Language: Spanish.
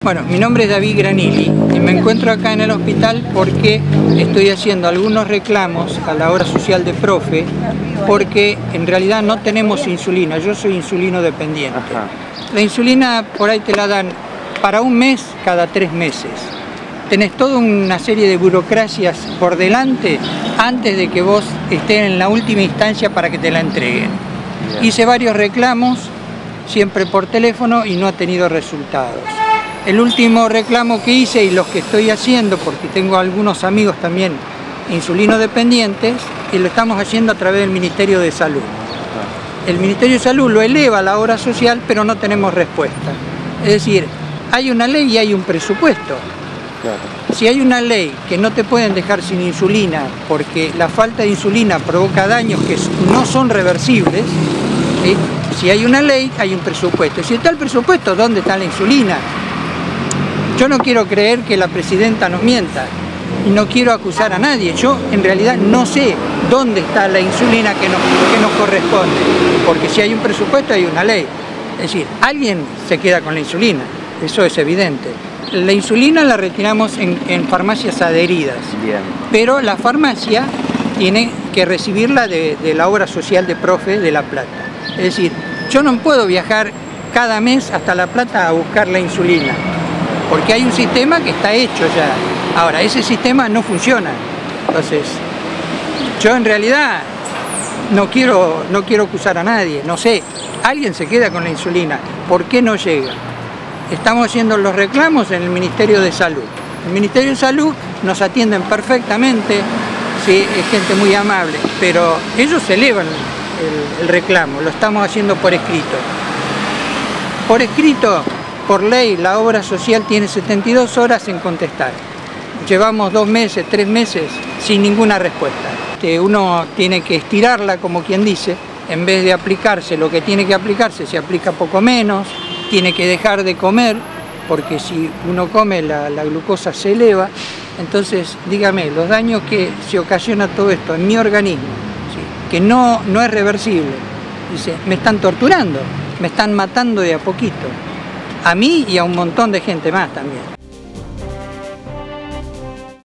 Bueno, mi nombre es David Granilli y me encuentro acá en el hospital porque estoy haciendo algunos reclamos a la obra social de Profe porque en realidad no tenemos insulina, yo soy insulino dependiente. Ajá. La insulina por ahí te la dan para un mes cada 3 meses. Tenés toda una serie de burocracias por delante antes de que vos estés en la última instancia para que te la entreguen. Bien. Hice varios reclamos, siempre por teléfono, y no ha tenido resultados. El último reclamo que hice y los que estoy haciendo, porque tengo algunos amigos también insulino dependientes, y lo estamos haciendo a través del Ministerio de Salud. El Ministerio de Salud lo eleva a la obra social, pero no tenemos respuesta. Es decir, hay una ley y hay un presupuesto. Claro. Si hay una ley que no te pueden dejar sin insulina porque la falta de insulina provoca daños que no son reversibles, ¿sí? Si hay una ley, hay un presupuesto. Si está el presupuesto, ¿dónde está la insulina? Yo no quiero creer que la presidenta nos mienta y no quiero acusar a nadie. Yo en realidad no sé dónde está la insulina que nos corresponde, porque si hay un presupuesto hay una ley. Es decir, alguien se queda con la insulina, eso es evidente. La insulina la retiramos en farmacias adheridas, Bien. pero la farmacia tiene que recibirla de la obra social de Profe de La Plata. Es decir, yo no puedo viajar cada mes hasta La Plata a buscar la insulina, porque hay un sistema que está hecho ya. Ahora, ese sistema no funciona. Entonces, yo en realidad no quiero acusar a nadie. No sé, alguien se queda con la insulina. ¿Por qué no llega? Estamos haciendo los reclamos en el Ministerio de Salud. El Ministerio de Salud nos atienden perfectamente, sí, es gente muy amable, pero ellos elevan el reclamo, lo estamos haciendo por escrito. Por escrito, por ley, la obra social tiene 72 horas en contestar. Llevamos 2 meses, 3 meses sin ninguna respuesta. Uno tiene que estirarla, como quien dice, en vez de aplicarse lo que tiene que aplicarse, se aplica poco menos, tiene que dejar de comer, porque si uno come la glucosa se eleva. Entonces, dígame, los daños que se ocasiona todo esto en mi organismo, ¿sí? Que no es reversible, dice, me están torturando, me están matando de a poquito. A mí y a un montón de gente más también.